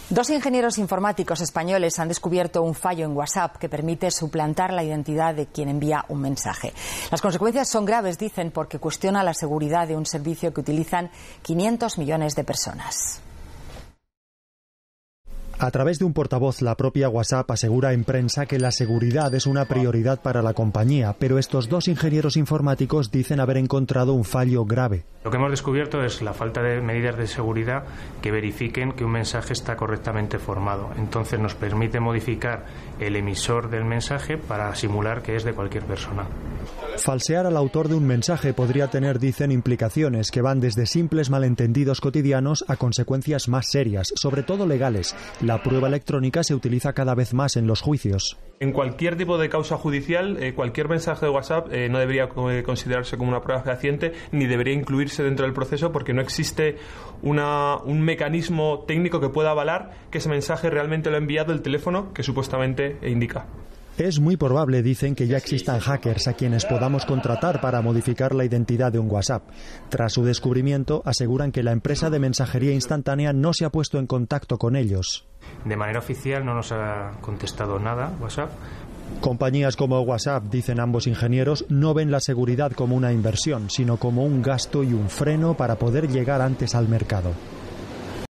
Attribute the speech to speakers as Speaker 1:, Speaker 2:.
Speaker 1: Dos ingenieros informáticos españoles han descubierto un fallo en WhatsApp que permite suplantar la identidad de quien envía un mensaje. Las consecuencias son graves, dicen, porque cuestiona la seguridad de un servicio que utilizan 500 millones de personas.
Speaker 2: A través de un portavoz, la propia WhatsApp asegura en prensa que la seguridad es una prioridad para la compañía, pero estos dos ingenieros informáticos dicen haber encontrado un fallo grave.
Speaker 3: Lo que hemos descubierto es la falta de medidas de seguridad que verifiquen que un mensaje está correctamente formado. Entonces nos permite modificar el emisor del mensaje para simular que es de cualquier persona.
Speaker 2: Falsear al autor de un mensaje podría tener, dicen, implicaciones que van desde simples malentendidos cotidianos a consecuencias más serias, sobre todo legales. La prueba electrónica se utiliza cada vez más en los juicios.
Speaker 4: En cualquier tipo de causa judicial, cualquier mensaje de WhatsApp no debería considerarse como una prueba fehaciente ni debería incluirse dentro del proceso porque no existe un mecanismo técnico que pueda avalar que ese mensaje realmente lo ha enviado el teléfono que supuestamente indica.
Speaker 2: Es muy probable, dicen, que ya existan hackers a quienes podamos contratar para modificar la identidad de un WhatsApp. Tras su descubrimiento, aseguran que la empresa de mensajería instantánea no se ha puesto en contacto con ellos.
Speaker 3: De manera oficial no nos ha contestado nada WhatsApp.
Speaker 2: Compañías como WhatsApp, dicen ambos ingenieros, no ven la seguridad como una inversión, sino como un gasto y un freno para poder llegar antes al mercado.